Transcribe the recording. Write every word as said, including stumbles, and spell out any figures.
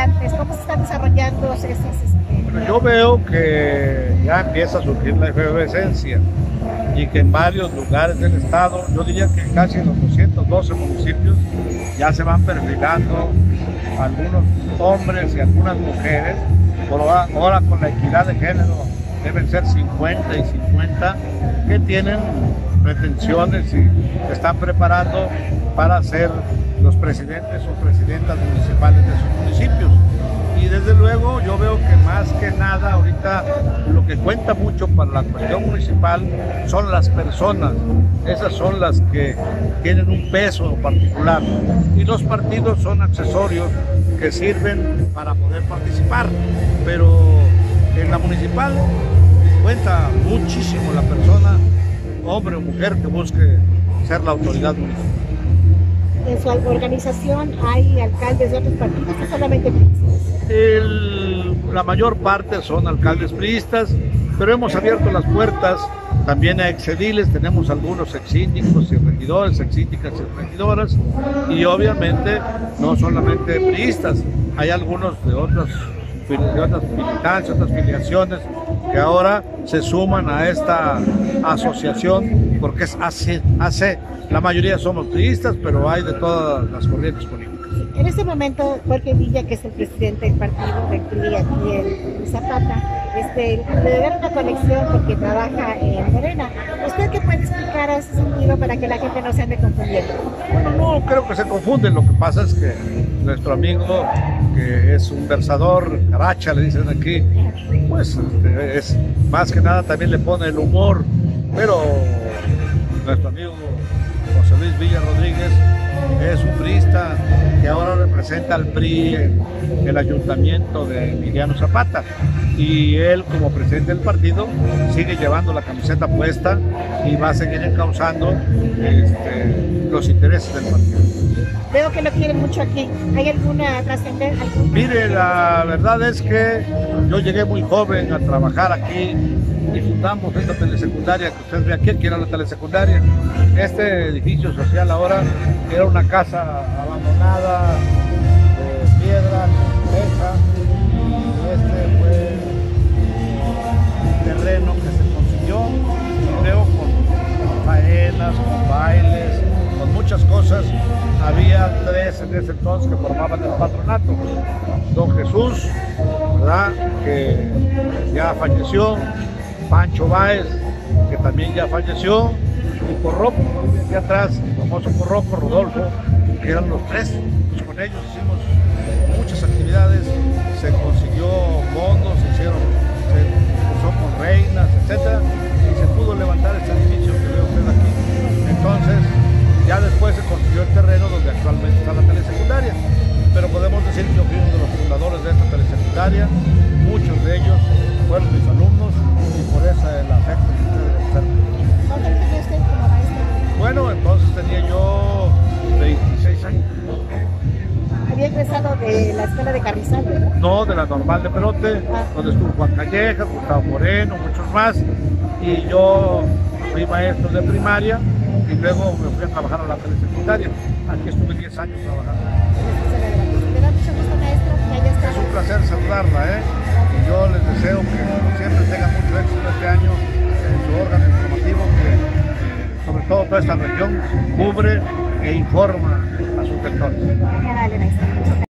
habitantes? ¿Cómo se están desarrollando esas? Este... Bueno, yo veo que ya empieza a surgir la efervescencia y que en varios lugares del estado, yo diría que casi en los doscientos doce municipios, ya se van perfilando algunos hombres y algunas mujeres. Por ahora, ahora con la equidad de género deben ser cincuenta y cincuenta, que tienen pretensiones y se están preparando para ser los presidentes o presidentas municipales de sus municipios. Y desde luego yo veo que más que nada ahorita lo que cuenta mucho para la cuestión municipal son las personas. Esas son las que tienen un peso particular y los partidos son accesorios que sirven para poder participar, pero en la municipal cuenta muchísimo la persona, hombre o mujer, que busque ser la autoridad municipal. ¿En su organización hay alcaldes de otros partidos o solamente priistas? El, la mayor parte son alcaldes priistas, pero hemos abierto las puertas también a exediles. Tenemos algunos exsíndicos y regidores, exsíndicas y regidoras, y obviamente no solamente priistas, hay algunos de otras, de otras militancias, otras filiaciones que ahora se suman a esta asociación, porque es A C, A C. La mayoría somos priistas, pero hay de todas las corrientes políticas. En este momento, Jorge Villa, que es el presidente del partido del P R I aquí en Zapata, este, le da una conexión porque trabaja en Morena. ¿Usted qué puede explicar a ese sentido para que la gente no se ande confundiendo? Bueno, no creo que se confunden. Lo que pasa es que nuestro amigo, que es un versador, caracha le dicen aquí, pues este, es más que nada también le pone el humor, pero nuestro amigo José Luis Villa Rodríguez es un priista que ahora representa al P R I en el ayuntamiento de Emiliano Zapata, y él, como presidente del partido, sigue llevando la camiseta puesta y va a seguir encauzando este, los intereses del partido. Veo que lo quieren mucho aquí. ¿Hay alguna trascendencia? Mire, la verdad es que yo llegué muy joven a trabajar aquí y fundamos esta telesecundaria que usted ve aquí, que era la telesecundaria. Este edificio social ahora era una casa abandonada de piedra, con teja, y este fue un terreno que se consiguió, creo, con faenas, con bailes, con muchas cosas. Había tres en ese entonces que formaban el patronato. Don Jesús, ¿verdad?, que ya falleció, Pancho Báez, que también ya falleció, y Porroco, aquí atrás, el famoso Porroco, Rodolfo, que eran los tres. Pues con ellos hicimos muchas actividades, se consiguió fondos, se hicieron, se usó con reinas, etcétera, y se pudo levantar este edificio que ve usted aquí. Entonces, ya después se consiguió el terreno donde actualmente está la telesecundaria, pero podemos decir que yo fui uno de los fundadores de esta telesecundaria. Muchos de ellos fueron mis alumnos y por eso el afecto que ustedes deben ser. ¿Cuánto tenía usted como maestro? Bueno, entonces tenía yo veintiséis años. Había egresado de la escuela de Carrizal, ¿verdad? No, de la normal de Perote, ah, donde estuvo Juan Calleja, Gustavo Moreno, muchos más, y yo fui maestro de primaria y luego me fui a trabajar a la telesecundaria. Aquí estuve diez años trabajando. Me da mucho gusto, maestro, que haya estado. Es un placer saludarla, ¿eh? Y yo les deseo que siempre tengan mucho éxito este año en su órgano informativo, que eh, sobre todo toda esta región cubre e informa a sus sectores. Dale, maestro.